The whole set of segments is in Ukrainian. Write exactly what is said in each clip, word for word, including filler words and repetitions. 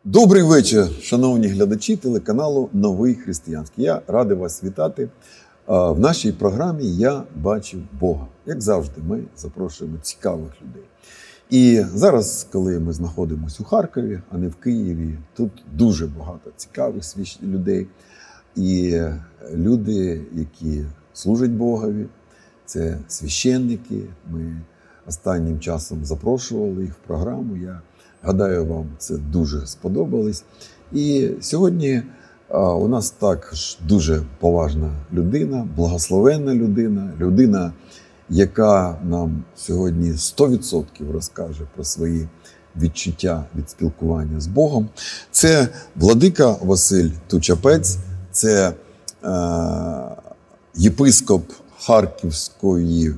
Добрий вечір, шановні глядачі телеканалу Новий Християнський. Я радий вас вітати. В нашій програмі «Я бачив Бога». Як завжди, ми запрошуємо цікавих людей. І зараз, коли ми знаходимося у Харкові, а не в Києві, тут дуже багато цікавих людей. І люди, які служать Богові, це священники. Ми останнім часом запрошували їх в програму. Я гадаю, вам це дуже сподобалось. І сьогодні а, у нас також дуже поважна людина, благословенна людина, людина, яка нам сьогодні сто відсотків розкаже про свої відчуття від спілкування з Богом. Це владика Василь Тучапець, це е, єпископ Харківської,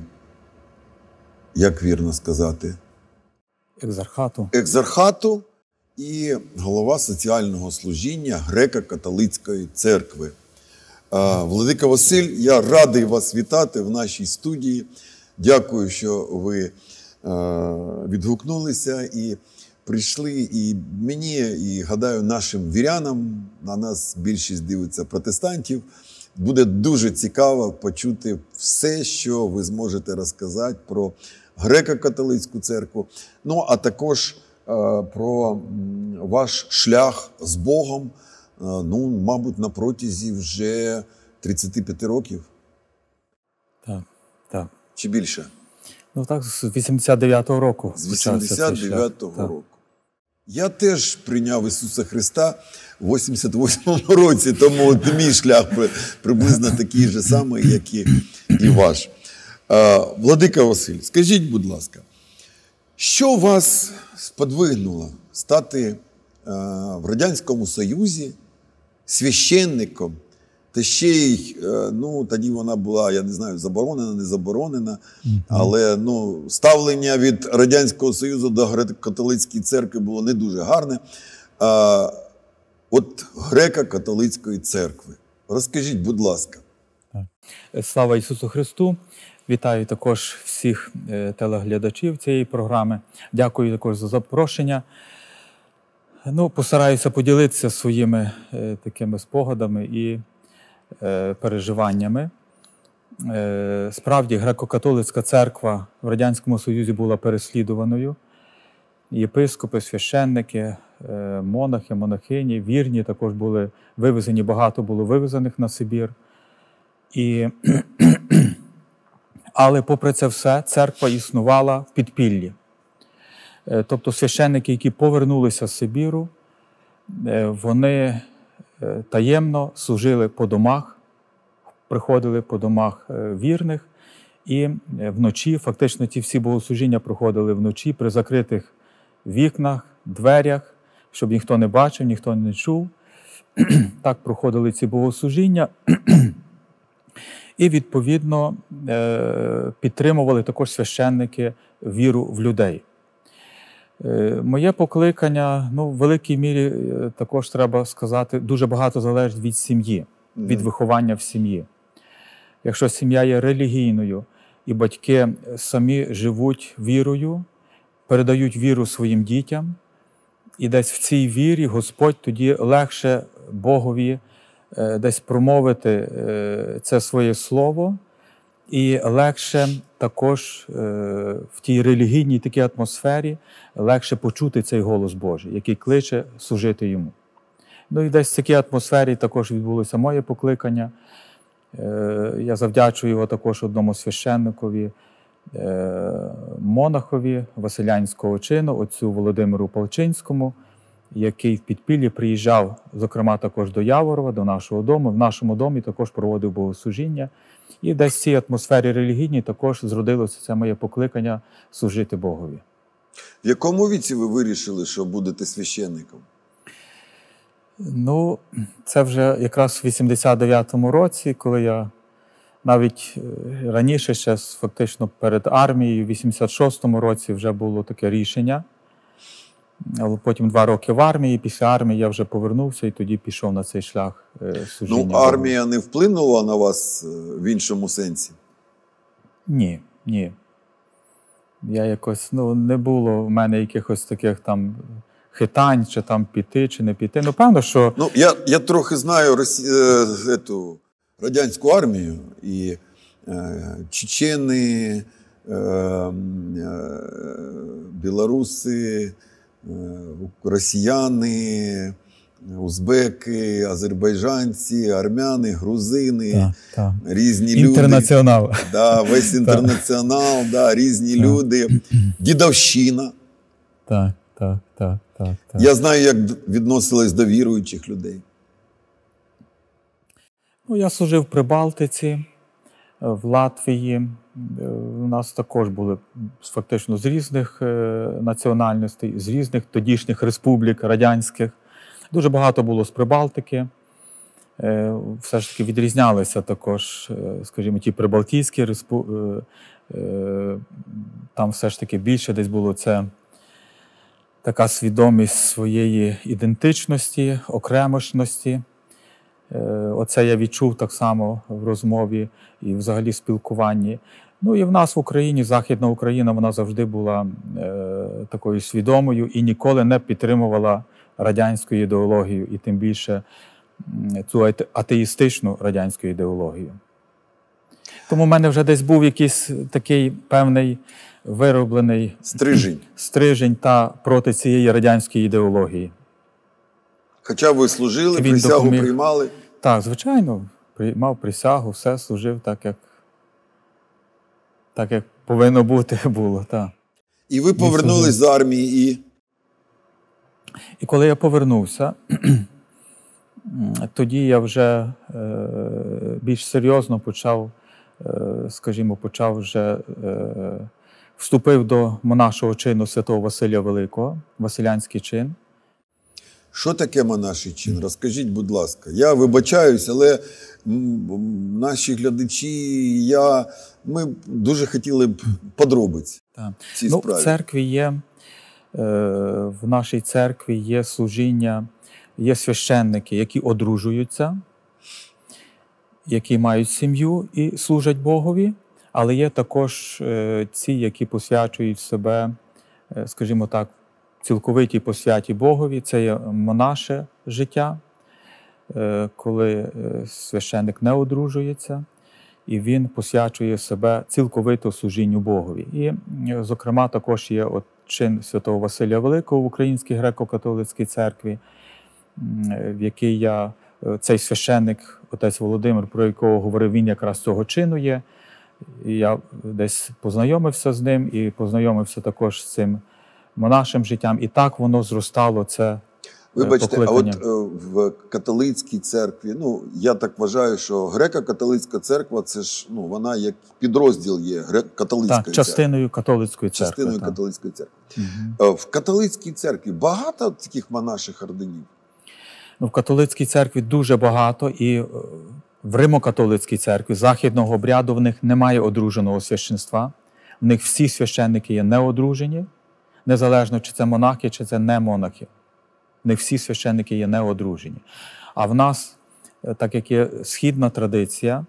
як вірно сказати, Екзархату. Екзархату і голова соціального служіння Греко-католицької церкви. Владика Василь, я радий вас вітати в нашій студії. Дякую, що ви відгукнулися і прийшли. І мені, і, гадаю, нашим вірянам, на нас більшість дивиться протестантів, буде дуже цікаво почути все, що ви зможете розказати про Греко-католицьку церкву, ну, а також е, про ваш шлях з Богом, е, ну, мабуть, на протязі вже тридцяти п'яти років. Так, так. Чи більше? Ну, так, з вісімдесят дев'ятого року. З вісімдесят дев'ятого року. Я теж прийняв Ісуса Христа в вісімдесят восьмому році, тому от мій шлях приблизно такий же самий, як і, і ваш. Владика Василь, скажіть, будь ласка, що вас сподвигнуло стати в Радянському Союзі священником, та ще й, ну, тоді вона була, я не знаю, заборонена, не заборонена, але, ну, ставлення від Радянського Союзу до Греко-католицької церкви було не дуже гарне. А, от Греко-католицької церкви. Розкажіть, будь ласка. Слава Ісусу Христу! Вітаю також всіх телеглядачів цієї програми. Дякую також за запрошення. Ну, постараюся поділитися своїми е, такими спогадами і е, переживаннями. Е, справді, Греко-католицька церква в Радянському Союзі була переслідуваною. Єпископи, священники, е, монахи, монахині, вірні також були вивезені, багато було вивезених на Сибір. І Але попри це все, церква існувала в підпіллі. Тобто священники, які повернулися з Сибіру, вони таємно служили по домах, приходили по домах вірних, і вночі, фактично ті всі богослужіння проходили вночі при закритих вікнах, дверях, щоб ніхто не бачив, ніхто не чув. Так проходили ці богослужіння. І, відповідно, підтримували також священники віру в людей. Моє покликання, ну, в великій мірі, також треба сказати, дуже багато залежить від сім'ї, від виховання в сім'ї. Якщо сім'я є релігійною, і батьки самі живуть вірою, передають віру своїм дітям, і десь в цій вірі Господь тоді легше Богові десь промовити це своє слово, і легше також в тій релігійній такій атмосфері легше почути цей голос Божий, який кличе служити йому. Ну і десь в такій атмосфері також відбулося моє покликання. Я завдячую його також одному священникові, монахові Василянського чину, отцю Володимиру Палчинському, який в підпіллі приїжджав, зокрема, також до Яворова, до нашого дому. В нашому домі також проводив богослужіння. І десь в цій атмосфері релігійній також зродилося це моє покликання служити Богові. В якому віці ви вирішили, що будете священником? Ну, це вже якраз в вісімдесят дев'ятому році, коли я навіть раніше, ще фактично перед армією, в вісімдесят шостому році вже було таке рішення. Але потім два роки в армії, після армії я вже повернувся і тоді пішов на цей шлях служіння. Ну, армія не вплинула на вас в іншому сенсі? Ні, ні. Я якось, ну, не було в мене якихось таких там хитань, чи там піти, чи не піти. Ну, певно, що... Ну, я, я трохи знаю Росі... е, ету, радянську армію, і е, чечени, е, е, білоруси, е, росіяни, узбеки, азербайджанці, армяни, грузини, Так, так. різні Інтернаціонал. люди. Да, весь інтернаціонал, да, різні Так. люди. Дідовщина. Так, так, так, так, так. Я знаю, як відносились до віруючих людей. Ну, я служив при Балтиці, в Латвії. У нас також були фактично з різних е, національностей, з різних тодішніх республік радянських. Дуже багато було з Прибалтики. Е, все ж таки відрізнялися також, е, скажімо, ті прибалтійські республіки. Е, е, там все ж таки більше десь було це така свідомість своєї ідентичності, окремошності. Оце я відчув так само в розмові і взагалі в спілкуванні. Ну і в нас в Україні, Західна Україна, вона завжди була е, такою свідомою і ніколи не підтримувала радянську ідеологію, і тим більше цю атеїстичну радянську ідеологію. Тому в мене вже десь був якийсь такий певний вироблений Стрижень. стрижень та проти цієї радянської ідеології. Хоча ви служили, Він присягу допоміг. приймали. Так, звичайно, приймав присягу, все служив так, як, так, як повинно бути було. Так. І ви повернулись з армії і... І коли я повернувся, тоді я вже е, більш серйозно почав, е, скажімо, почав вже, е, вступив до монашого чину святого Василія Великого, Василянський чин. Що таке монаший чин? Розкажіть, будь ласка. Я вибачаюсь, але м, наші глядачі, я, ми дуже хотіли б подробиць Так. в цій Ну, справі. в церкві є, е, в нашій церкві є служіння, є священники, які одружуються, які мають сім'ю і служать Богові, але є також е, ці, які посвячують себе, е, скажімо так, цілковитій посвяті Богові. Це є монаше життя, е, коли е, священник не одружується, і він посвячує себе цілковито служінню Богові. І, е, зокрема, також є от чин святого Василія Великого в Українській греко-католицькій церкві, в який я, цей священник, отець Володимир, про якого говорив, він якраз цього чину є. І я десь познайомився з ним і познайомився також з цим монашим життям. І так воно зростало, це Вибачте, покликання. а от е, в католицькій церкві, ну, я так вважаю, що греко-католицька церква, це ж, ну, вона як підрозділ є греко-католицької Так, церкви. частиною католицької церкви. Частиною так. католицької церкви. Угу. Е, В католицькій церкві багато таких монаших орденів? Ну, в католицькій церкві дуже багато, і е, в Римо-католицькій церкві західного обряду в них немає одруженого священства. В них всі священники є неодружені, незалежно, чи це монахи, чи це не монахи. В них всі священники є неодружені. А в нас, так як є східна традиція,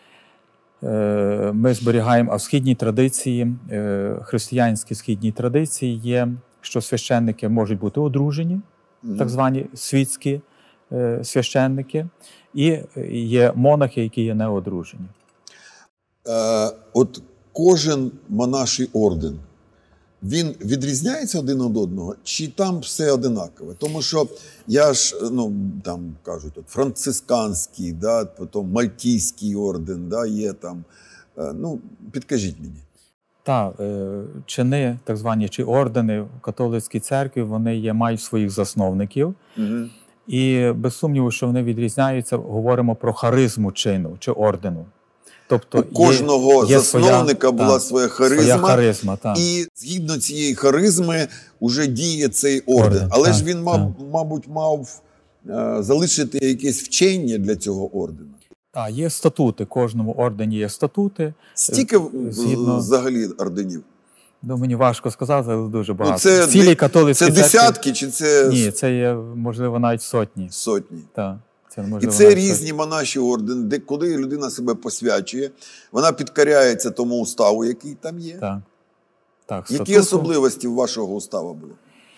ми зберігаємо, а в східній традиції, християнській східній традиції є, що священники можуть бути одружені, mm-hmm. так звані світські священники, і є монахи, які є неодружені. Е, от кожен монаший орден, він відрізняється один від одного, чи там все одинакове? Тому що я ж, ну, там кажуть, от, францисканський, да, потім мальтійський орден, да, є там. Е, ну, підкажіть мені. Так, чини, так звані, чи ордени в католицькій церкві, вони є, мають своїх засновників. Угу. І без сумніву, що вони відрізняються, говоримо про харизму чину чи ордену. Тобто у кожного є, є засновника своя, була так, своя харизма, своя харизма так. І згідно цієї харизми вже діє цей орден. орден Але так, ж він, мав, мабуть, мав е, залишити якесь вчення для цього ордена. Так, є статути, кожному ордені є статути. Стільки згідно... взагалі орденів? Ну, мені важко сказати, але дуже багато. Ну, це, Цілій католицькій це десятки церкві... чи це... Ні, це є, можливо, навіть сотні. Сотні. Так. Це, можливо, і це різні монаші ордени, де коли людина себе посвячує, вона підкоряється тому уставу, який там є. Так. Так, які статусу. особливості вашого уставу були?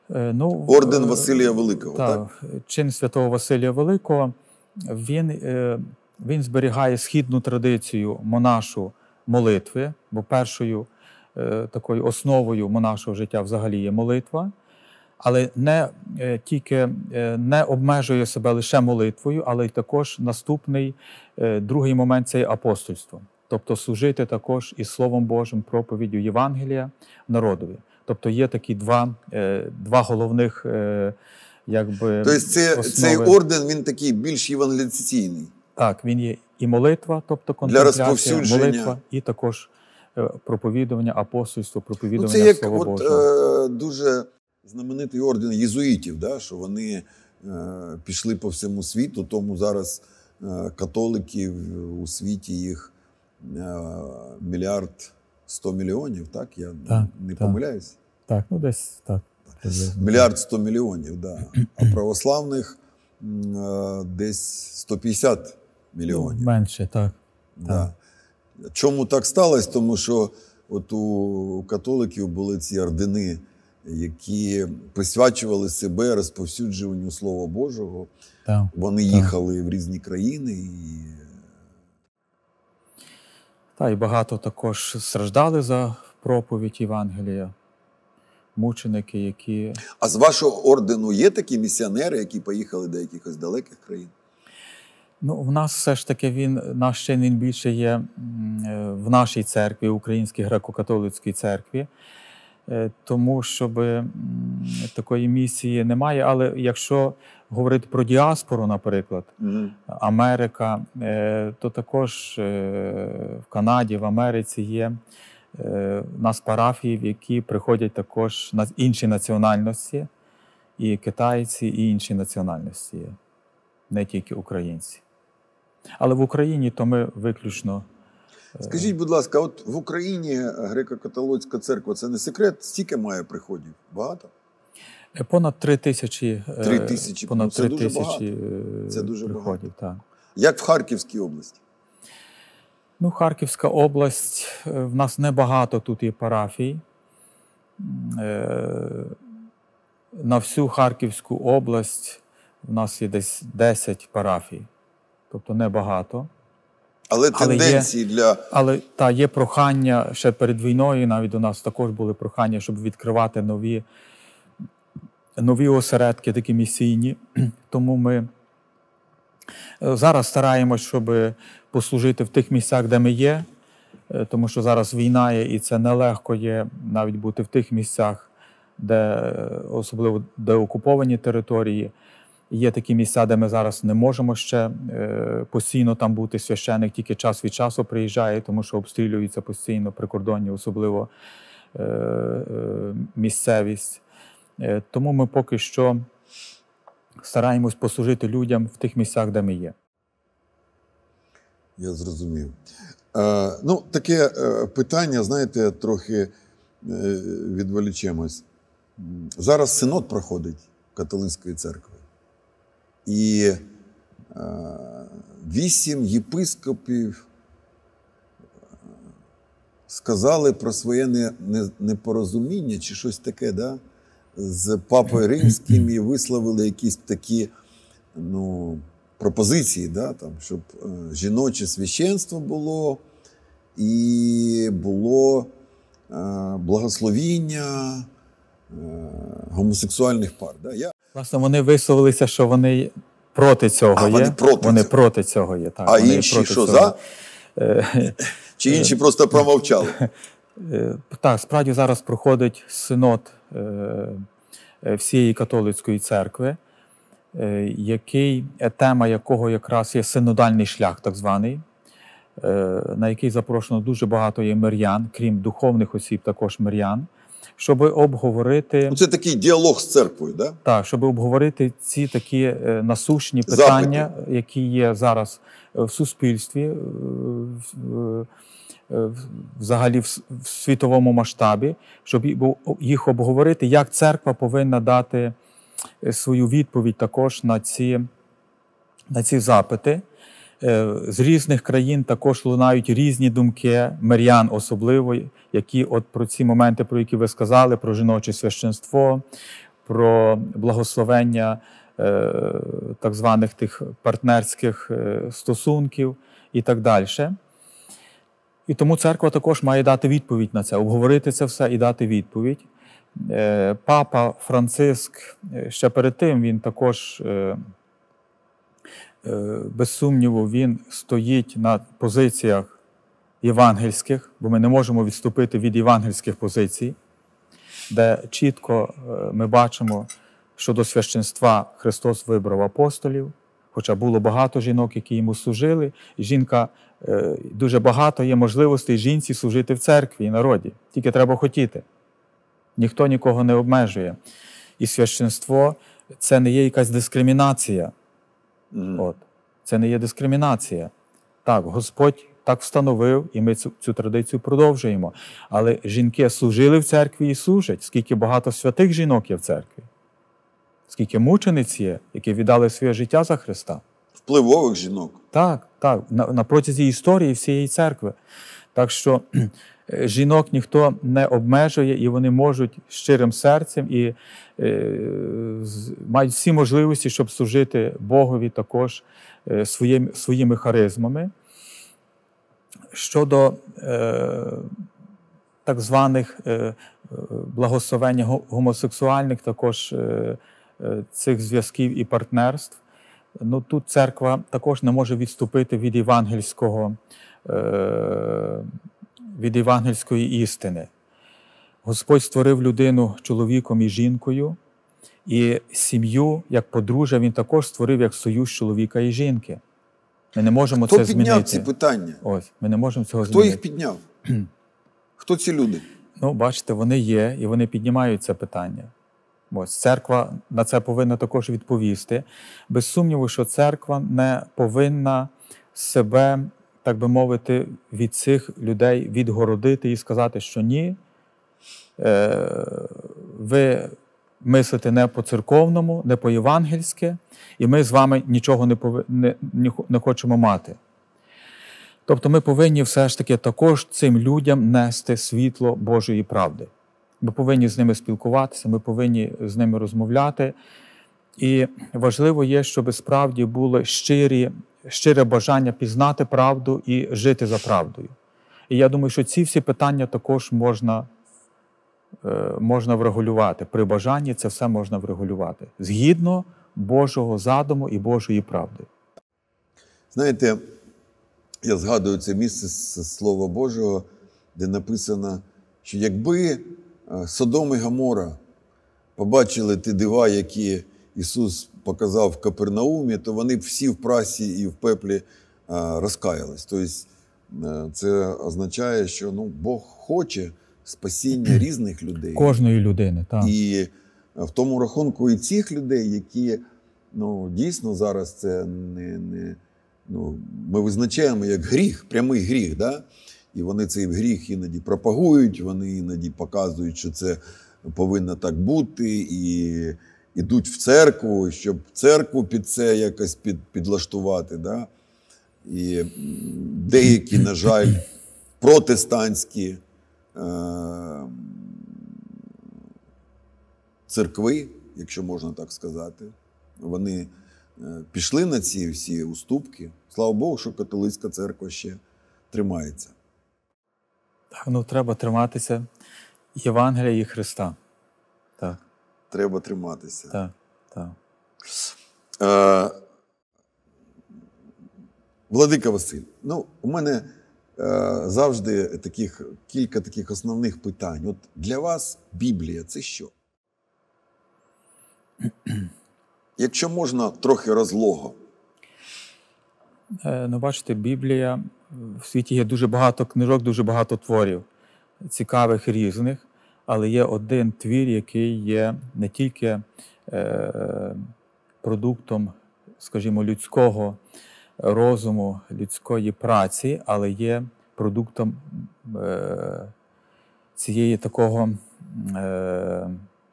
Е, ну, Орден Василія Великого, та, так? Чин святого Василія Великого, він, е, він зберігає східну традицію монашу молитви, бо першою е, такою основою монашого життя взагалі є молитва, але не е, тільки е, не обмежує себе лише молитвою, але й також наступний, е, другий момент – це є апостольство. Тобто служити також із Словом Божим, проповіддю Євангелія народові. Тобто є такі два, е, два головних, е, якби, Тобто це, основи. цей орден, він такий більш євангелізаційний. Так, він є і молитва, тобто контемпляція, розповсюдження. молитва, і також е, проповідування, апостольство, Ну, проповідування це як Слова от, Божого. е, дуже знаменитий орден єзуїтів, да, що вони е, пішли по всьому світу, тому зараз е, католиків у світі їх е, мільярд сто мільйонів, так? Я Так, не так. помиляюсь? Так, ну десь так. Мільярд сто мільйонів, да. А православних м, е, десь сто п'ятдесят мільйонів. Менше, так. Да. Чому так сталося? Тому що от у католиків були ці ордени, які присвячували себе розповсюджуванню Слова Божого. Так. Вони так. їхали в різні країни. І... Та, і багато також страждали за проповідь Євангелія. Мученики, які... А з вашого ордену є такі місіонери, які поїхали до якихось далеких країн? Ну, в нас все ж таки він, наш чин він більше є м, е, в нашій церкві, Українській греко-католицькій церкві, Е, тому щоб м, такої місії немає. Але якщо говорити про діаспору, наприклад, Угу. Америка, е, то також е, в Канаді, в Америці є е, у нас парафії, в які приходять також на інші національності, і китайці, і інші національності є, не тільки українці. Але в Україні то ми виключно... Скажіть, будь ласка, от в Україні греко-католицька церква, це не секрет, стільки має приходів? Багато? Понад три тисячі, Три тисячі, понад ну, це три дуже тисячі багато. Це дуже приходів. Так. Як в Харківській області? Ну, Харківська область, е, в нас небагато тут є парафій. Е, На всю Харківську область в нас є десь десять парафій. Тобто небагато. Але Але тенденції для... Але та, є прохання ще перед війною, навіть у нас також були прохання, щоб відкривати нові, нові осередки, такі місійні. Тому ми зараз стараємось, щоб послужити в тих місцях, де ми є, тому що зараз війна є, і це нелегко є навіть бути в тих місцях, де, особливо де окуповані території. Є такі місця, де ми зараз не можемо ще е, постійно там бути. Священик тільки час від часу приїжджає, тому що обстрілюється постійно прикордонні, особливо е, е, місцевість. Е, тому ми поки що стараємось послужити людям в тих місцях, де ми є. Я зрозумів. Е, ну, таке е, питання, знаєте, трохи е, відволічемось. Зараз синод проходить католицької церкви. І е, вісім єпископів сказали про своє не, не, непорозуміння чи щось таке, да, з Папою Римським і висловили якісь такі, ну, пропозиції, да, там, щоб е, жіноче священство було і було е, благословіння е, гомосексуальних пар. Да. Я Власне, вони висловилися, що вони проти цього а, є. Вони проти вони цього. проти цього є. Так, а вони інші проти що, цього. за? Чи інші просто промовчали? Так, справді зараз проходить синод всієї католицької церкви, який, тема якого якраз є синодальний шлях, так званий, на який запрошено дуже багато є мирян, крім духовних осіб, також мирян, щоб обговорити... Ну, це такий діалог з церквою, да? Так, щоб обговорити ці такі е, насущні питання, Запити. які є зараз в суспільстві, е, в, е, взагалі в, в світовому масштабі, щоб їх обговорити, як церква повинна дати свою відповідь також на ці, на ці запити. З різних країн також лунають різні думки, мирян особливо, які от про ці моменти, про які ви сказали, про жіноче священство, про благословення е, так званих тих партнерських е, стосунків і так далі. І тому церква також має дати відповідь на це, обговорити це все і дати відповідь. Е, Папа Франциск, е, ще перед тим, він також, е, е, без сумніву, він стоїть на позиціях євангельських, бо ми не можемо відступити від євангельських позицій, де чітко ми бачимо, що до священства Христос вибрав апостолів, хоча було багато жінок, які йому служили. І жінка, дуже багато є можливостей жінці служити в церкві і народі. Тільки треба хотіти. Ніхто нікого не обмежує. І священство – це не є якась дискримінація. Mm. От. Це не є дискримінація. Так, Господь так встановив, і ми цю, цю традицію продовжуємо. Але жінки служили в церкві і служать. Скільки багато святих жінок є в церкві. Скільки мучениць є, які віддали своє життя за Христа. Впливових жінок. Так, так. На, на протязі історії всієї церкви. Так що жінок ніхто не обмежує, і вони можуть щирим серцем і е, мають всі можливості, щоб служити Богові також е, своїм, своїми харизмами. Щодо е, так званих е, благословень гомосексуальних, також е, е, цих зв'язків і партнерств, ну, тут церква також не може відступити від євангельського, е, від євангельської істини. Господь створив людину чоловіком і жінкою, і сім'ю, як подружжя, він також створив як союз чоловіка і жінки. Ми не можемо Хто це змінити. Хто підняв ці питання? Ось, ми не можемо цього Хто змінити. їх підняв? Хто ці люди? Ну, бачите, вони є, і вони піднімають це питання. Ось, церква на це повинна також відповісти. Без сумніву, що церква не повинна себе, так би мовити, від цих людей відгородити і сказати, що ні, ви мислите не по-церковному, не по-євангельськи, і ми з вами нічого не, пов... не, не хочемо мати. Тобто ми повинні все ж таки також цим людям нести світло Божої правди. Ми повинні з ними спілкуватися, ми повинні з ними розмовляти. І важливо є, щоб справді було щирі, щире бажання пізнати правду і жити за правдою. І я думаю, що ці всі питання також можна, можна врегулювати. При бажанні це все можна врегулювати. Згідно Божого задуму і Божої правди. Знаєте, я згадую це місце з Слова Божого, де написано, що якби Содом і Гомора побачили ті дива, які Ісус показав в Капернаумі, то вони б всі в прасі і в пеплі розкаялись. Тобто це означає, що ну, Бог хоче спасіння різних людей. Кожної людини, так. І в тому рахунку і цих людей, які ну, дійсно зараз це не, не ну, ми визначаємо як гріх, прямий гріх, да? І вони цей гріх іноді пропагують, вони іноді показують, що це повинно так бути, і йдуть в церкву, щоб церкву під це якось під, підлаштувати. Да? І деякі, на жаль, протестантські е- церкви, якщо можна так сказати, вони пішли на ці всі уступки. Слава Богу, що католицька церква ще тримається. Так, ну треба триматися Євангелія і Христа. Так. Треба триматися. Так, так. Е, Владика Василь, ну, у мене е, завжди таких, кілька таких основних питань. От для вас Біблія – це що? Якщо можна, трохи розлого. Е, ну, бачите, Біблія, в світі є дуже багато книжок, дуже багато творів, цікавих, різних, але є один твір, який є не тільки е, продуктом, скажімо, людського розуму, людської праці, але є продуктом е, цієї такого, е,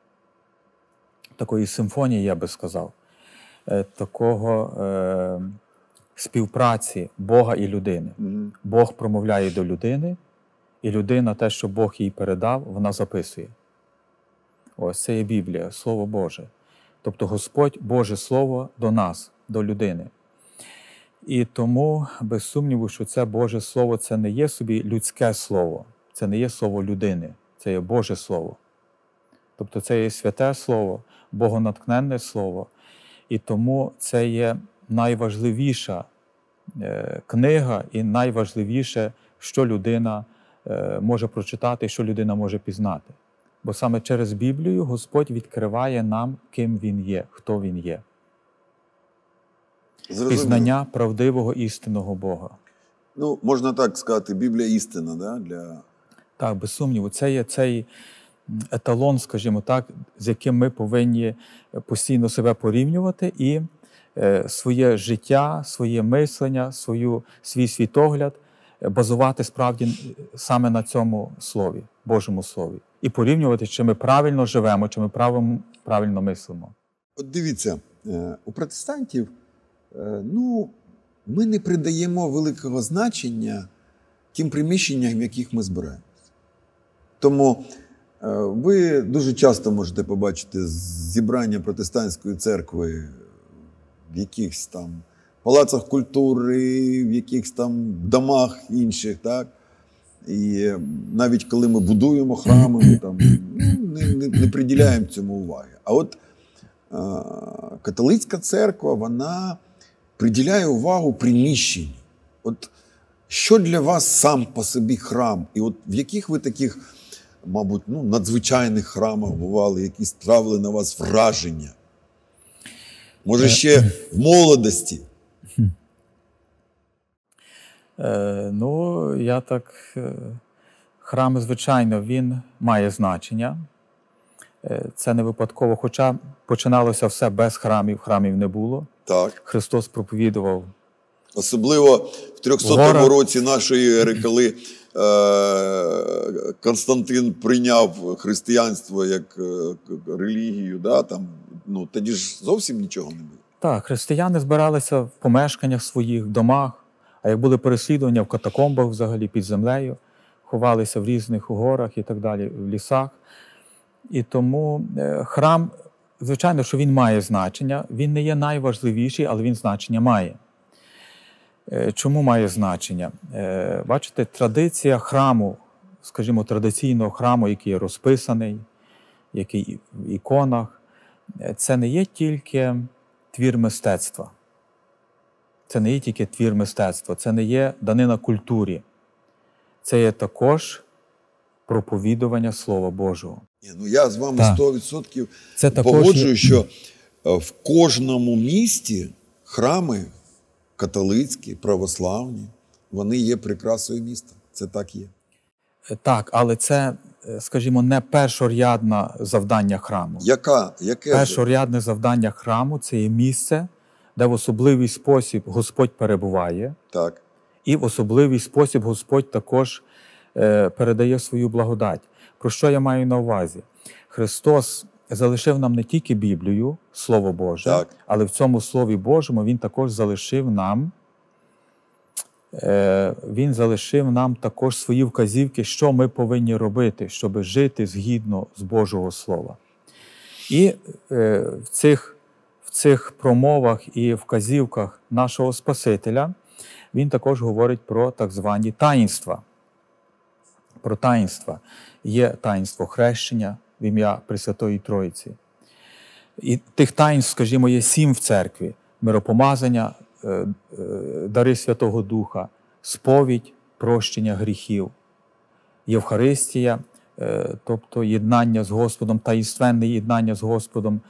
такої симфонії, я би сказав, е, такого е, співпраці Бога і людини. Mm-hmm. Бог промовляє до людини, і людина те, що Бог їй передав, вона записує. Ось це є Біблія, Слово Боже. Тобто Господь, Боже Слово до нас, до людини. І тому, без сумніву, що це Боже Слово, це не є собі людське слово, це не є слово людини, це є Боже Слово. Тобто це є святе Слово, богонатхненне Слово. І тому це є найважливіша е, книга і найважливіше, що людина е, може прочитати, що людина може пізнати. Бо саме через Біблію Господь відкриває нам, ким Він є, хто Він є. Зрозуміло. Пізнання правдивого істинного Бога. Ну, можна так сказати, Біблія істина, да? Для... Так, без сумніву. Це є цей еталон, скажімо так, з яким ми повинні постійно себе порівнювати і е, своє життя, своє мислення, свою, свій світогляд базувати справді саме на цьому слові, Божому слові. І порівнювати, чи ми правильно живемо, чи ми правильно, правильно мислимо. От дивіться, у протестантів, ну, ми не придаємо великого значення тим приміщенням, в яких ми збираємося. Тому ви дуже часто можете побачити зібрання протестантської церкви в якихось там палацах культури, в якихось там домах інших, так? І навіть коли ми будуємо храми, ми там не, не, не приділяємо цьому уваги. А от а, католицька церква, вона приділяє увагу приміщенню. От що для вас сам по собі храм? І от в яких ви таких, мабуть, ну, надзвичайних храмах бували, які справили на вас враження? Може, ще в молодості? Е, ну, я так... Храм, звичайно, він має значення. Е, це не випадково, хоча починалося все без храмів, храмів не було. Так. Христос проповідував. Особливо в трьохсотому році нашої ери, коли е, Константин прийняв християнство як е, релігію, да, там, ну, тоді ж зовсім нічого не було. Так, християни збиралися в помешканнях своїх, в домах, а як були переслідування в катакомбах взагалі під землею, ховалися в різних горах і так далі, в лісах. І тому е, храм, звичайно, що він має значення, він не є найважливіший, але він значення має. Е, чому має значення? Е, бачите, традиція храму, скажімо, традиційного храму, який розписаний, який в іконах, це не є тільки твір мистецтва. Це не є тільки твір мистецтва, це не є данина культурі. Це є також проповідування Слова Божого. Ну, я з вами Так. сто відсотків Це також... погоджую, що в кожному місті храми католицькі, православні, вони є прикрасою міста. Це так є. Так, але це, скажімо, не першорядне завдання храму. Яка? Яке? Першорядне завдання храму – це є місце, де в особливий спосіб Господь перебуває. Так. І в особливий спосіб Господь також е, передає свою благодать. Про що я маю на увазі? Христос залишив нам не тільки Біблію, Слово Боже, Так. але в цьому Слові Божому Він також залишив нам, е, Він залишив нам також свої вказівки, що ми повинні робити, щоб жити згідно з Божого Слова. І е, в цих, в цих промовах і вказівках нашого Спасителя Він також говорить про так звані таїнства. Про таїнства. Є таїнство хрещення в ім'я Пресвятої Троїці. І тих таїнств, скажімо, є сім в церкві. Миропомазання, дари Святого Духа, сповідь, прощення гріхів, Євхаристія, тобто єднання з Господом, таїнственне єднання з Господом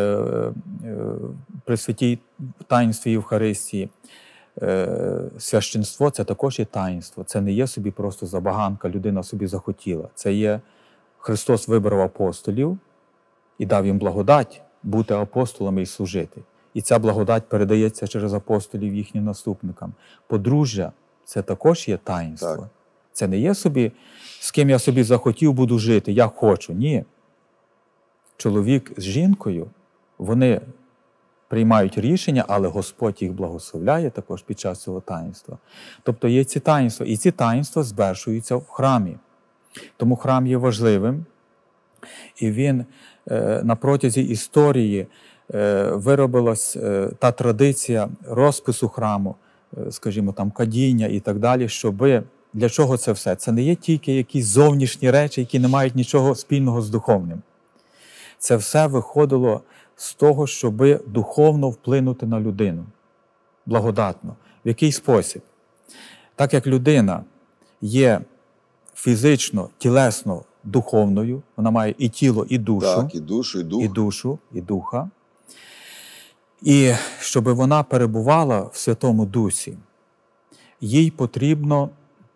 при святій таїнстві Євхаристії. Священство – це також є таїнство. Це не є собі просто забаганка, людина собі захотіла. Це є Христос вибрав апостолів і дав їм благодать бути апостолами і служити. І ця благодать передається через апостолів їхнім наступникам. Подружжя – це також є таїнство. Так. Це не є собі, з ким я собі захотів, буду жити, я хочу. Ні. Чоловік з жінкою, вони приймають рішення, але Господь їх благословляє також під час цього таїнства. Тобто є ці таїнства, і ці таїнства звершуються в храмі. Тому храм є важливим. І він е, на протязі історії е, виробилась е, та традиція розпису храму, е, скажімо, там, кадіння і так далі, щоби для чого це все? Це не є тільки якісь зовнішні речі, які не мають нічого спільного з духовним. Це все виходило з того, щоби духовно вплинути на людину. Благодатно. В який спосіб? Так як людина є фізично, тілесно духовною, вона має і тіло, і душу, Так, і душу, і дух. і душу, і духа. І щоб вона перебувала в Святому Дусі, їй потрібно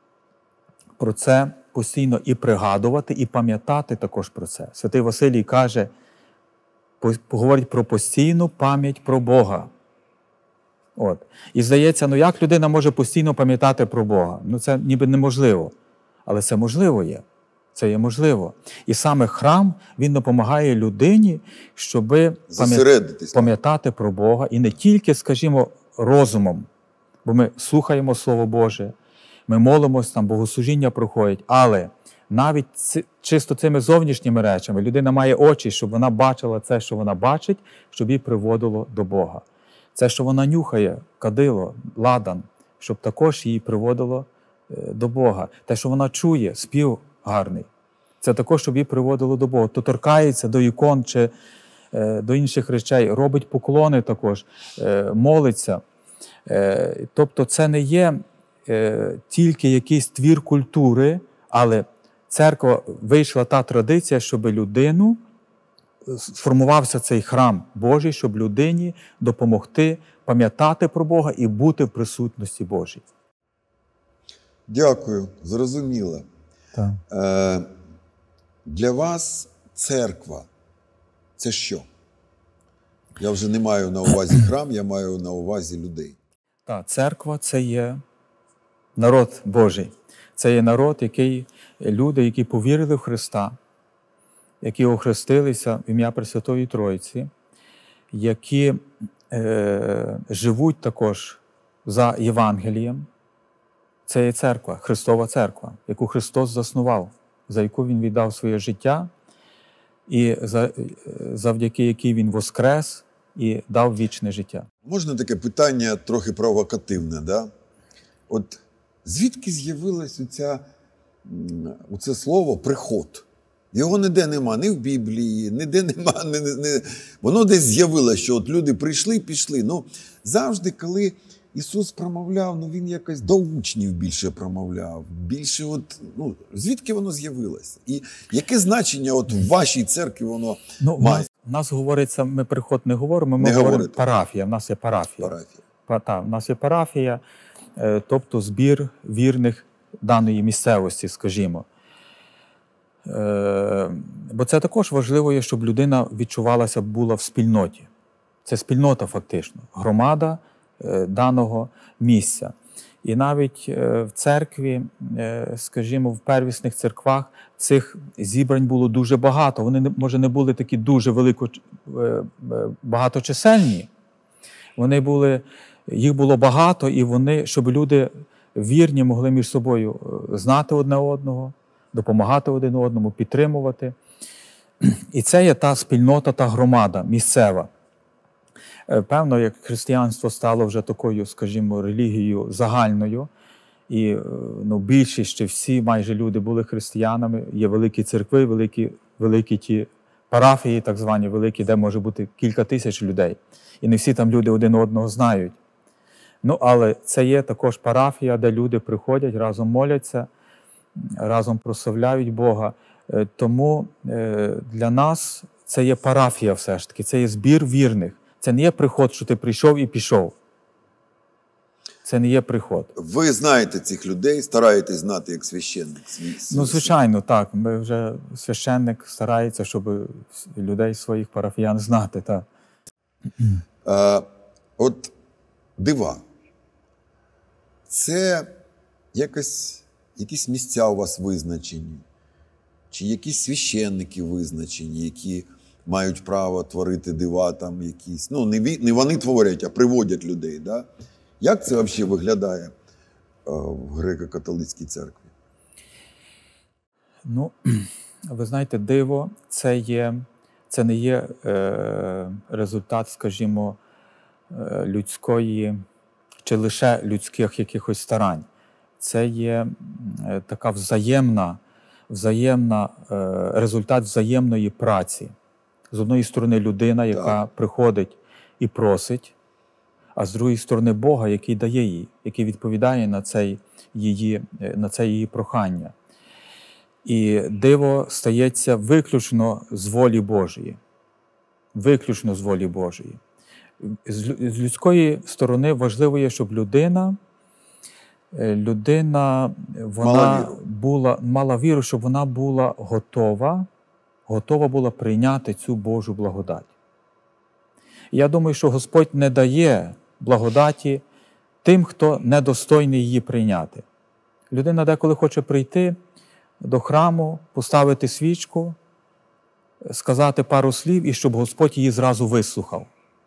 про це постійно і пригадувати, і пам'ятати також про це. Святий Василій каже, говорить про постійну пам'ять про Бога. От. І здається, ну як людина може постійно пам'ятати про Бога? Ну це ніби неможливо. Але це можливо є. Це є можливо. І саме храм, він допомагає людині, щоб пам'ятати про Бога. І не тільки, скажімо, розумом. Бо ми слухаємо Слово Боже, ми молимося, там богослужіння проходять, але навіть ці, чисто цими зовнішніми речами людина має очі, щоб вона бачила це, що вона бачить, щоб її приводило до Бога. Це, що вона нюхає, кадило, ладан, щоб також її приводило до Бога. Те, що вона чує, спів гарний, це також, щоб її приводило до Бога. То торкається до ікон чи е, до інших речей, робить поклони також, е, молиться. Е, тобто це не є е, тільки якийсь твір культури, але церква вийшла та традиція, щоб людину, сформувався цей храм Божий, щоб людині допомогти пам'ятати про Бога і бути в присутності Божій. Дякую, зрозуміло. Так. Е, для вас церква – це що? Я вже не маю на увазі храм, я маю на увазі людей. Так, церква – це є народ Божий. Це є народ, який, люди, які повірили в Христа, які охрестилися в ім'я Пресвятої Троїці, які е, живуть також за Євангелієм. Це є церква, Христова церква, яку Христос заснував, за яку Він віддав своє життя, і за, завдяки якій Він воскрес і дав вічне життя. Можна таке питання трохи провокативне, да? От звідки з'явилось оця, оце слово «приход»? Його ніде нема, ні в Біблії, ніде нема. Ні, ні, ні. Воно десь з'явилося, що от люди прийшли, пішли. Ну, завжди, коли Ісус промовляв, ну він якось до учнів більше промовляв. Більше от, ну, звідки воно з'явилося? І яке значення от в вашій церкві воно ну, має? У нас, у нас говориться, ми приход не говоримо, ми не говоримо говорите. парафія. В нас є парафія. Парафія. Па, та, в нас є парафія, е, тобто збір вірних даної місцевості, скажімо. Е, бо це також важливо є, щоб людина відчувалася, була в спільноті. Це спільнота фактично, громада е, даного місця. І навіть е, в церкві, е, скажімо, в первісних церквах цих зібрань було дуже багато. Вони, не, може, не були такі дуже велико, е, багаточисельні. Вони були, їх було багато, і вони, щоб люди вірні могли між собою знати одне одного, допомагати один одному, підтримувати. І це є та спільнота, та громада місцева. Певно, як християнство стало вже такою, скажімо, релігією загальною, і ну, більшість, чи всі майже люди були християнами, є великі церкви, великі, великі ті парафії, так звані великі, де може бути кілька тисяч людей. І не всі там люди один одного знають. Ну, але це є також парафія, де люди приходять, разом моляться, разом прославляють Бога. Тому для нас це є парафія все ж таки, це є збір вірних. Це не є приход, що ти прийшов і пішов. Це не є приход. Ви знаєте цих людей, стараєтесь знати як священник? Ну, звичайно, так. Ми вже, священник старається, щоб людей своїх парафіян знати. Так. А, от дива. Це якось, якісь місця у вас визначені? Чи якісь священники визначені, які мають право творити дива там якісь? Ну, не, не вони творять, а приводять людей, да? Як це взагалі виглядає в греко-католицькій церкві? Ну, Ви знаєте, диво – це, є, це не є е, результат, скажімо, е, людської чи лише людських якихось старань. Це є е, така взаємна, взаємна е, результат взаємної праці. З одної сторони людина, яка Так. приходить і просить, а з другої сторони Бога, який дає їй, який відповідає на, цей її, на це її прохання. І диво стається виключно з волі Божої. Виключно з волі Божої. З людської сторони важливо є, щоб людина, людина вона Мала віру. була, мала віру, щоб вона була готова, готова була прийняти цю Божу благодать. Я думаю, що Господь не дає благодаті тим, хто недостойний її прийняти. Людина деколи хоче прийти до храму, поставити свічку, сказати пару слів, і щоб Господь її зразу вислухав.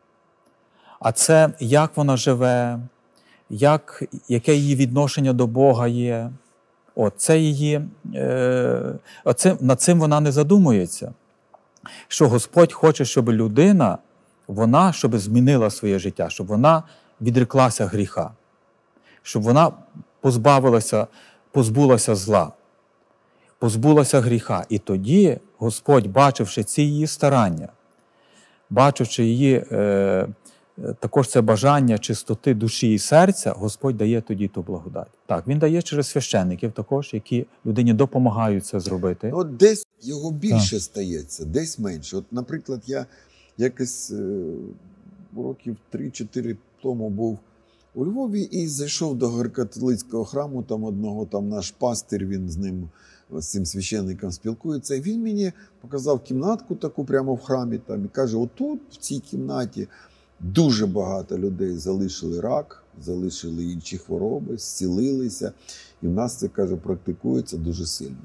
А це, як вона живе, як, яке її відношення до Бога є, От, це її, е, оце, над цим вона не задумується. Що Господь хоче, щоб людина, вона, щоб змінила своє життя, щоб вона відреклася гріха, щоб вона позбавилася, позбулася зла, позбулася гріха. І тоді Господь, бачивши ці її старання, бачивши її е, також це бажання чистоти душі і серця, Господь дає тоді ту благодать. Так, Він дає через священників також, які людині допомагають це зробити. От десь його більше стається, десь менше. От, наприклад, я якось е, років три-чотири тому був у Львові і зайшов до греко-католицького храму, там одного, там наш пастир, він з ним, з цим священником спілкується. І він мені показав кімнатку таку прямо в храмі там, і каже, отут, в цій кімнаті, дуже багато людей залишили рак, залишили інші хвороби, зцілилися. І в нас це, каже, практикується дуже сильно.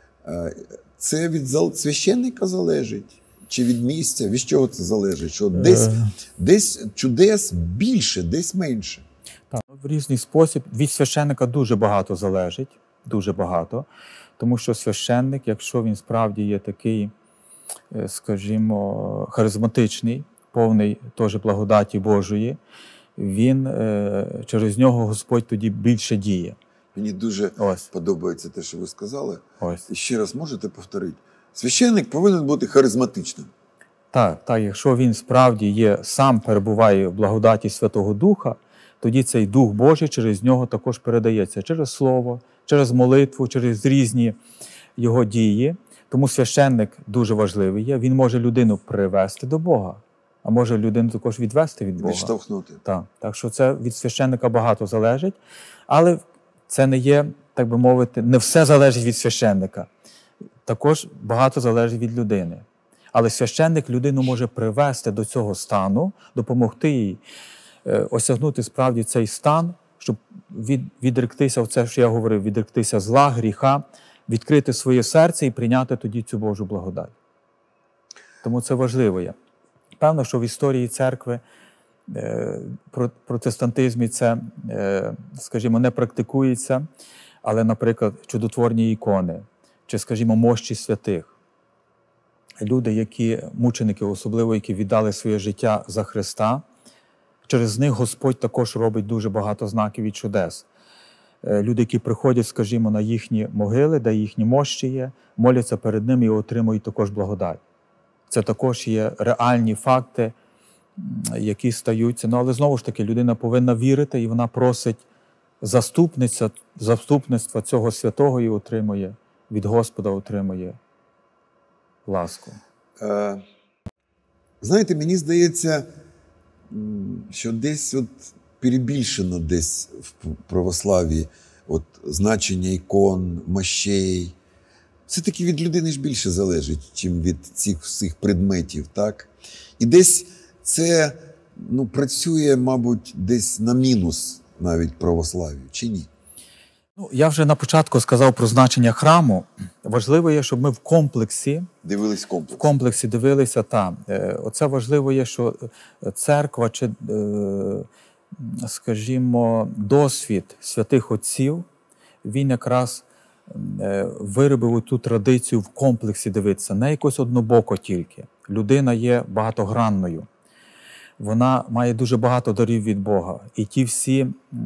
Це від священника залежить? Чи від місця? Від чого це залежить? Що десь, десь чудес більше, десь менше? Так, в різний спосіб. Від священника дуже багато залежить, дуже багато. Тому що священник, якщо він справді є такий, скажімо, харизматичний, повний теж благодаті Божої, він, через нього Господь тоді більше діє. Мені дуже Ось. подобається те, що ви сказали. Ось. І ще раз можете повторити? Священник повинен бути харизматичним. Так, так, якщо він справді є, сам перебуває в благодаті Святого Духа, тоді цей Дух Божий через нього також передається через слово, через молитву, через різні його дії. Тому священник дуже важливий є. Він може людину привести до Бога, а може людину також відвести від Бога. Відштовхнути. Так, так що це від священника багато залежить, але це не є, так би мовити, не все залежить від священника. Також багато залежить від людини. Але священник людину може привести до цього стану, допомогти їй е, осягнути справді цей стан, щоб від, відректися, оце, що я говорив, відректися зла, гріха, відкрити своє серце і прийняти тоді цю Божу благодать. Тому це важливо є. Певно, що в історії церкви, е, в протестантизмі це, е, скажімо, не практикується, але, наприклад, чудотворні ікони, чи, скажімо, мощі святих. Люди, які, мученики, особливо, які віддали своє життя за Христа, через них Господь також робить дуже багато знаків і чудес. Люди, які приходять, скажімо, на їхні могили, де їхні мощі є, моляться перед ними і отримують також благодать. Це також є реальні факти, які стаються. Ну, але знову ж таки, людина повинна вірити, і вона просить заступниця, заступництва цього святого і отримує, від Господа отримує ласку. Е, знаєте, мені здається, що десь от перебільшено десь в православі от значення ікон, мощей. Все-таки від людини ж більше залежить, чим від цих всіх предметів, так? І десь це, ну, працює, мабуть, десь на мінус навіть православ'ю, чи ні? Ну, я вже на початку сказав про значення храму. Важливо є, щоб ми в комплексі Дивились комплекс. В комплексі дивилися там. Оце важливо є, що церква, чи, скажімо, досвід святих отців, він якраз виробив ту традицію в комплексі дивитися, не якось однобоко тільки. Людина є багатогранною. Вона має дуже багато дарів від Бога. І ті всі,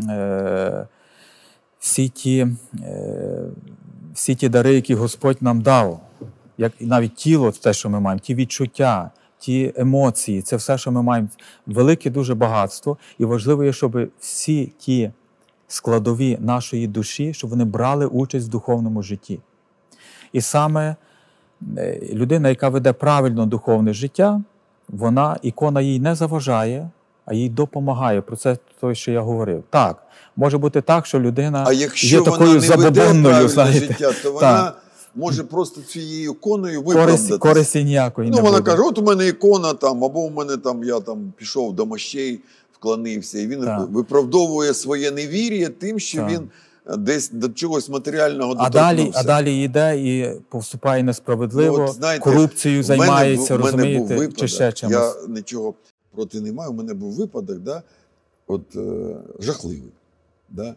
е, всі, ті, е, всі ті дари, які Господь нам дав, як навіть тіло, те, що ми маємо, ті відчуття, ті емоції, це все, що ми маємо, велике дуже багатство. І важливо є, щоб всі ті складові нашої душі, щоб вони брали участь в духовному житті. І саме людина, яка веде правильно духовне життя, вона, ікона їй не заважає, а їй допомагає. Про це те, що я говорив. Так, може бути так, що людина а є такою забобонною, знаєте. Життя, то вона так. може просто цією іконою виправдатися. Користі ніякої ну, не вона буде. каже, от у мене ікона, там, або у мене там, я там пішов до мощей, вклонився. І він так. виправдовує своє невір'я тим, що так. він десь до чогось матеріального а далі, а далі йде і поступає несправедливо, ну, от, знаєте, корупцією займається, мене, розумієте, випадок, чи ще чимось. Я нічого проти не маю, у мене був випадок, да, от, е, жахливий. Да.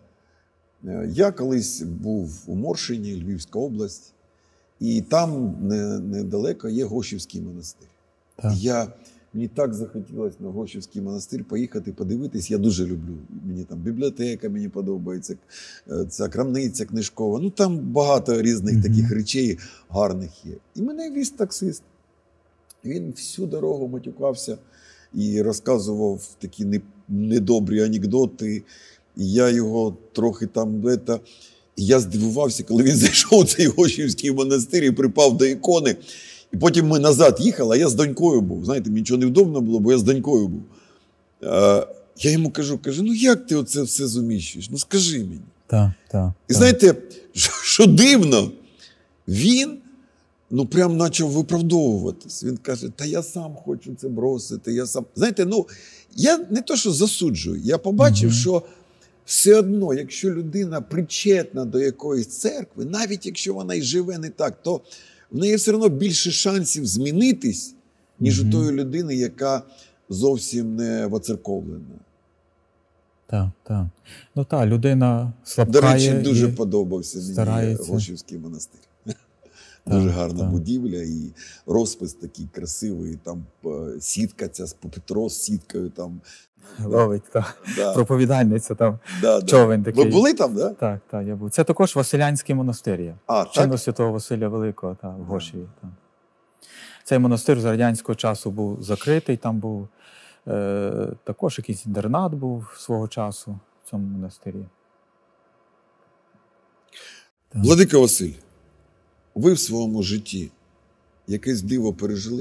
Я колись був у Моршині, Львівська область, і там не, недалеко є Гошівський монастир. Так. Я, мені так захотілося на Гошівський монастир поїхати, подивитись. Я дуже люблю. Мені там бібліотека, мені подобається, ця крамниця книжкова. Ну там багато різних mm-hmm. таких речей гарних є. І мене віз таксист. Він всю дорогу матюкався і розказував такі недобрі анекдоти. І я його трохи там... Это... І я здивувався, коли він зайшов у цей Гошівський монастир і припав до ікони. І потім ми назад їхали, а я з донькою був. Знаєте, мені нічого не вдобно було, бо я з донькою був. А, я йому кажу, кажу, ну як ти оце все зуміщуєш? Ну скажи мені. Так, так. І знаєте, що, що дивно, він, ну прям почав виправдовуватись. Він каже, та я сам хочу це бросити, я сам... Знаєте, ну, я не то, що засуджую, я побачив, угу. що все одно, якщо людина причетна до якоїсь церкви, навіть якщо вона й живе не так, то в неї все одно більше шансів змінитись, ніж mm-hmm. у тої людини, яка зовсім не воцерковлена. Так, так. Ну так, людина слабкає. До речі, дуже подобався старається. мені Гошівський монастир. Дуже гарна так. будівля і розпис такий красивий, там сітка ця з Петро з сіткою там. Ловить, так. Да. Проповідальниця там, да, човен да. такий. Ви були там, так? Да? Так, так, я був. Це також Василянський монастир є. А, Чинно Святого Василя Великого, так, в Гошеві. Так. Цей монастир з радянського часу був закритий, там був е, також якийсь інтернат був свого часу в цьому монастирі. Так. Владика Василь, ви в своєму житті якесь диво пережили?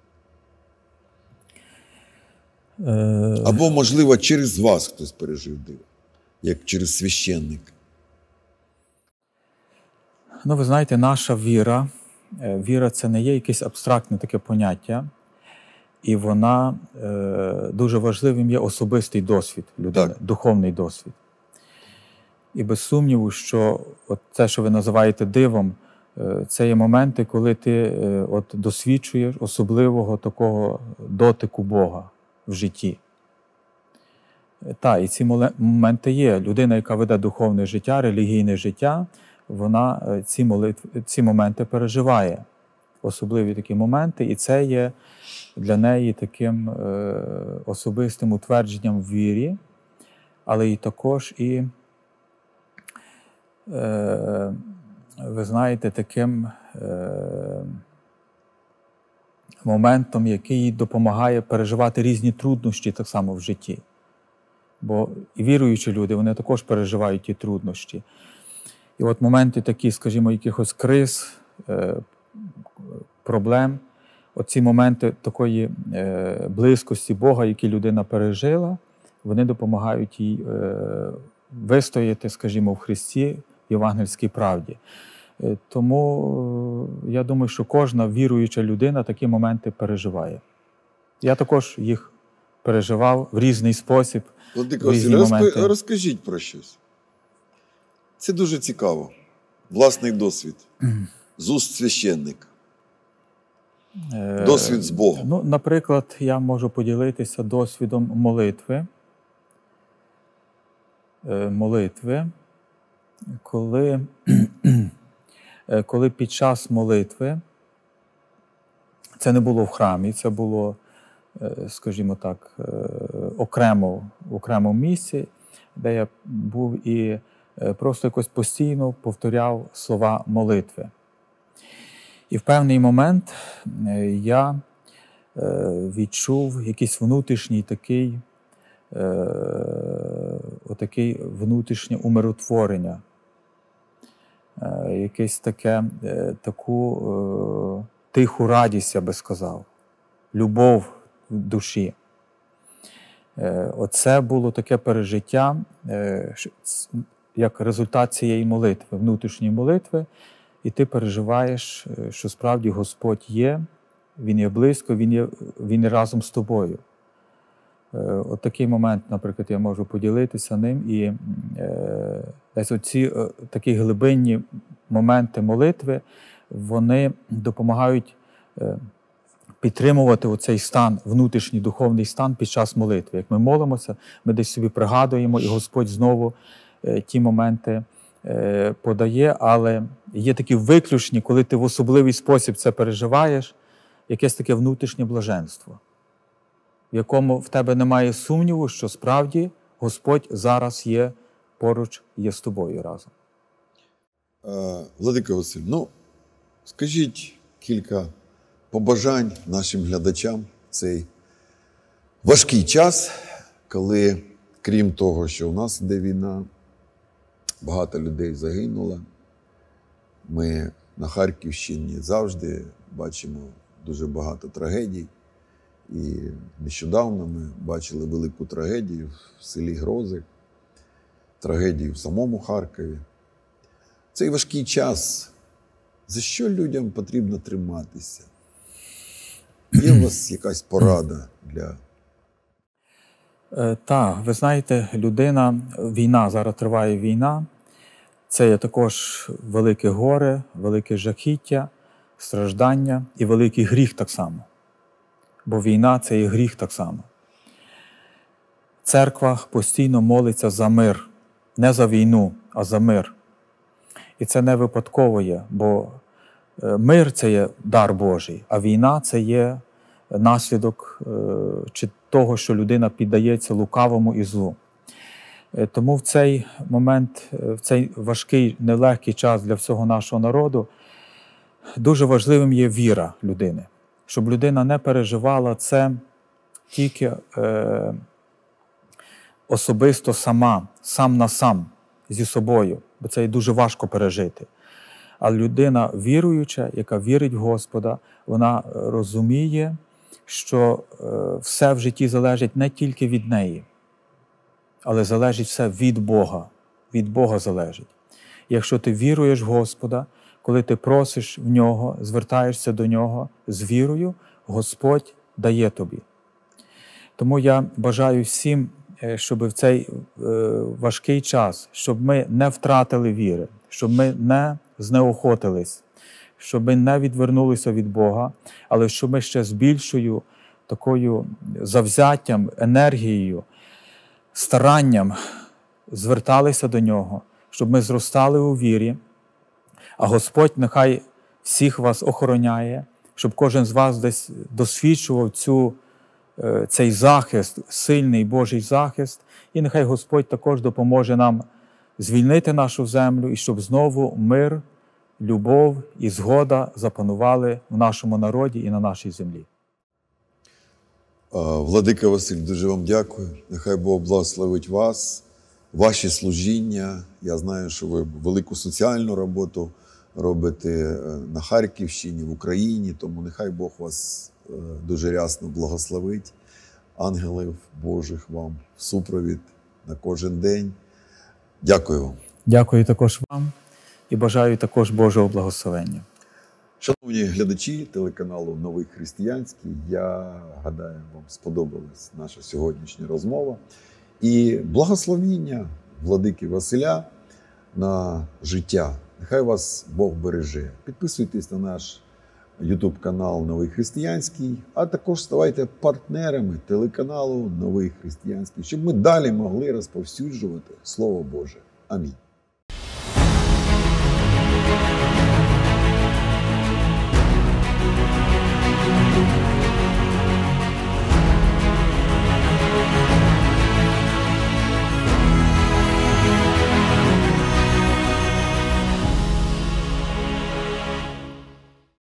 Або, можливо, через вас хтось пережив диво, як через священника? Ну, ви знаєте, наша віра, віра – це не є якесь абстрактне таке поняття, і вона е, дуже важливим є особистий досвід людини, так. духовний досвід. І без сумніву, що от те, що ви називаєте дивом, це є моменти, коли ти е, от, досвідчуєш особливого такого дотику Бога в житті. Так, і ці моменти є. Людина, яка веде духовне життя, релігійне життя, вона ці молитви, ці моменти переживає. Особливі такі моменти, і це є для неї таким е, особистим утвердженням в вірі, але і також і, е, ви знаєте, таким е, моментом, який допомагає переживати різні труднощі так само в житті. Бо і віруючі люди, вони також переживають ті труднощі. І от моменти такі, скажімо, якихось криз, е, проблем, оці моменти такої е, близькості Бога, які людина пережила, вони допомагають їй е, вистояти, скажімо, в Христі, в євангельській правді. Е, тому е, я думаю, що кожна віруюча людина такі моменти переживає. Я також їх переживав в різний спосіб. Владика Василь, розп... розкажіть про щось. Це дуже цікаво. Власний досвід. З уст священника. Досвід з Богом. Ну, наприклад, я можу поділитися досвідом молитви. Молитви, коли е, коли під час молитви, це не було в храмі, це було, е, скажімо так, е, окремо, в окремому місці, де я був і е, просто якось постійно повторяв слова молитви. І в певний момент е, я е, відчув якийсь внутрішній такий, е, отакий внутрішнє умиротворення, е, якесь таке, е, таку е, тиху радість, я би сказав, любов в душі. Е, оце було таке пережиття, е, як результат цієї молитви, внутрішньої молитви, і ти переживаєш, що справді Господь є, Він є близько, Він є, Він є разом з тобою. От такий момент, наприклад, я можу поділитися ним, і е, десь оці е, такі глибинні моменти молитви, вони допомагають е, підтримувати оцей стан, внутрішній духовний стан під час молитви. Як ми молимося, ми десь собі пригадуємо, і Господь знову е, ті моменти е, подає, але є такі виключні, коли ти в особливий спосіб це переживаєш, якесь таке внутрішнє блаженство, в якому в тебе немає сумніву, що справді Господь зараз є поруч, є з тобою разом. Е, Владика Василь, ну, скажіть кілька побажань нашим глядачам в цей важкий час, коли, крім того, що у нас йде війна, багато людей загинуло. Ми на Харківщині завжди бачимо дуже багато трагедій. І нещодавно ми бачили велику трагедію в селі Грози, трагедію в самому Харкові. Цей важкий час, за що людям потрібно триматися? Є у вас якась порада для... Е, так, ви знаєте, людина, війна, зараз триває війна, це є також велике горе, велике жахіття, страждання і великий гріх так само. Бо війна – це і гріх так само. Церква постійно молиться за мир. Не за війну, а за мир. І це не випадково є, бо мир – це є дар Божий, а війна – це є наслідок чи того, що людина піддається лукавому і злу. Тому в цей момент, в цей важкий, нелегкий час для всього нашого народу дуже важливим є віра людини. Щоб людина не переживала це тільки е, особисто сама, сам на сам, зі собою, бо це і дуже важко пережити. А людина віруюча, яка вірить в Господа, вона розуміє, що е, все в житті залежить не тільки від неї, але залежить все від Бога. Від Бога залежить. І якщо ти віруєш в Господа, коли ти просиш в Нього, звертаєшся до Нього з вірою, Господь дає тобі. Тому я бажаю всім, щоб в цей важкий час, щоб ми не втратили віри, щоб ми не знеохотились, щоб ми не відвернулися від Бога, але щоб ми ще з більшою такою завзяттям, енергією, старанням зверталися до Нього, щоб ми зростали у вірі, а Господь нехай всіх вас охороняє, щоб кожен з вас десь досвідчував цю, цей захист, сильний Божий захист, і нехай Господь також допоможе нам звільнити нашу землю, і щоб знову мир, любов і згода запанували в нашому народі і на нашій землі. Владика Василь, дуже вам дякую. Нехай Бог благословить вас, ваші служіння. Я знаю, що ви велику соціальну роботу робите на Харківщині, в Україні, тому нехай Бог вас дуже рясно благословить. Ангелів Божих вам в супровід на кожен день. Дякую вам. Дякую також вам і бажаю також Божого благословення. Шановні глядачі телеканалу Новий Християнський, я гадаю, вам сподобалась наша сьогоднішня розмова. І благословіння Владики Василя на життя. Нехай вас Бог береже. Підписуйтесь на наш ютуб-канал Новий Християнський, а також ставайте партнерами телеканалу Новий Християнський, щоб ми далі могли розповсюджувати Слово Боже. Амінь.